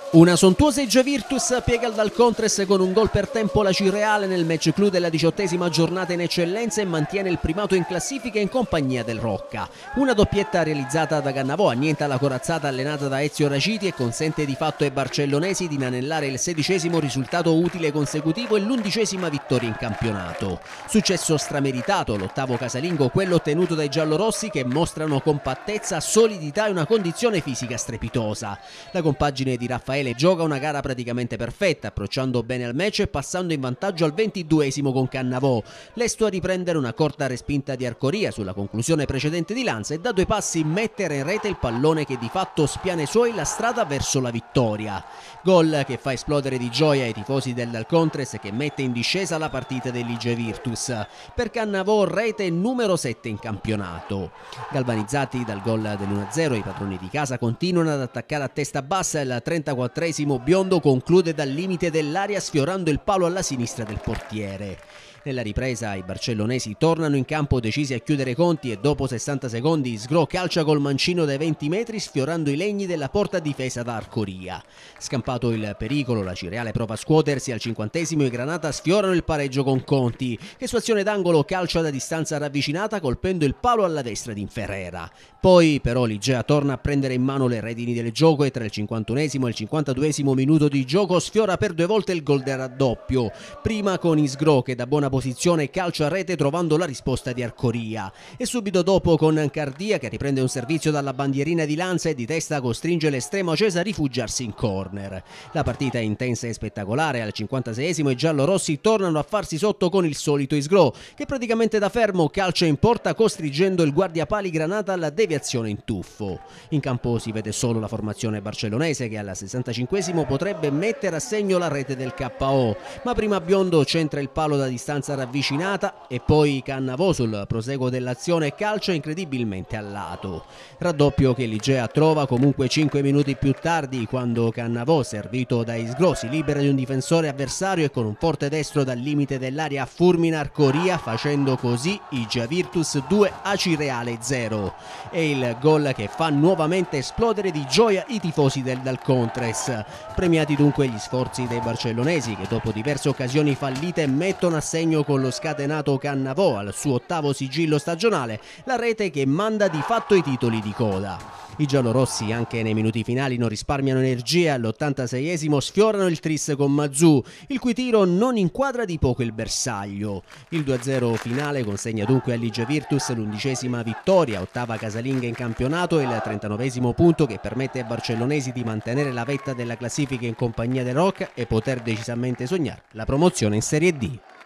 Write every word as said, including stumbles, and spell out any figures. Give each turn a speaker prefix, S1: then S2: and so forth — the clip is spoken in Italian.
S1: Una sontuosa Eggia Virtus piega il Valcontres con un gol per tempo la Cireale nel match clou della diciottesima giornata in eccellenza e mantiene il primato in classifica in compagnia del Rocca. Una doppietta realizzata da Cannavò annienta la corazzata allenata da Ezio Raciti e consente di fatto ai barcellonesi di inanellare il sedicesimo risultato utile consecutivo e l'undicesima vittoria in campionato. Successo strameritato, l'ottavo casalingo, quello ottenuto dai giallorossi che mostrano compattezza, solidità e una condizione fisica strepitosa. La compagine di Raffaele gioca una gara praticamente perfetta, approcciando bene al match e passando in vantaggio al ventiduesimo con Cannavò, lesto a riprendere una corta respinta di Arcoria sulla conclusione precedente di Lanza e da due passi mettere in rete il pallone che di fatto spiana i suoi la strada verso la vittoria. Gol che fa esplodere di gioia i tifosi del Valcontres e che mette in discesa la partita dell'Eggia Virtus. Per Cannavò rete numero sette in campionato. Galvanizzati dal gol dell'uno a zero, i padroni di casa continuano ad attaccare a testa bassa. Il trentaquattresimo Biondo conclude dal limite dell'area sfiorando il palo alla sinistra del portiere. Nella ripresa i barcellonesi tornano in campo decisi a chiudere i conti e dopo sessanta secondi Sgro calcia col mancino dai venti metri sfiorando i legni della porta difesa da Arcoria. Scampato il pericolo, la Cireale prova a scuotersi al cinquantesimo e i Granata sfiorano il pareggio con Conti, che su azione d'angolo calcia da distanza ravvicinata colpendo il palo alla destra di Ferrera. Poi però l'Igea torna a prendere in mano le redini del gioco e tra il cinquantunesimo e il cinquantaduesimo minuto di gioco sfiora per due volte il gol del raddoppio, prima con Isgro che da buona posizione calcio a rete trovando la risposta di Arcoria e subito dopo con Cardia che riprende un servizio dalla bandierina di Lanza e di testa costringe l'estremo acesa a rifugiarsi in corner. La partita è intensa e spettacolare. Al cinquantaseiesimo i giallorossi tornano a farsi sotto con il solito Isgro che praticamente da fermo calcia in porta costringendo il guardiapali Granata alla deviazione in tuffo. In campo si vede solo la formazione barcellonese che al sessantacinquesimo potrebbe mettere a segno la rete del K O, ma prima Biondo centra il palo da distanza ravvicinata e poi Cannavò sul proseguo dell'azione calcia incredibilmente al lato. Raddoppio che l'Igea trova comunque cinque minuti più tardi quando Cannavò, servito da Isgro, si libera di un difensore avversario e con un forte destro dal limite dell'area fulmina Arcoria facendo così Eggia Virtus due a Cireale zero. È il gol che fa nuovamente esplodere di gioia i tifosi del Valcontres. Premiati dunque gli sforzi dei barcellonesi che dopo diverse occasioni fallite mettono a segno con lo scatenato Cannavò al suo ottavo sigillo stagionale la rete che manda di fatto i titoli di coda. I giallorossi anche nei minuti finali non risparmiano energia, all'ottantaseiesimo sfiorano il tris con Mazzù, il cui tiro non inquadra di poco il bersaglio. Il due a zero finale consegna dunque all'Eggia Virtus l'undicesima vittoria, ottava casalinga in campionato e il trentanovesimo punto che permette ai barcellonesi di mantenere la vetta della classifica in compagnia del Rocca e poter decisamente sognare la promozione in Serie D.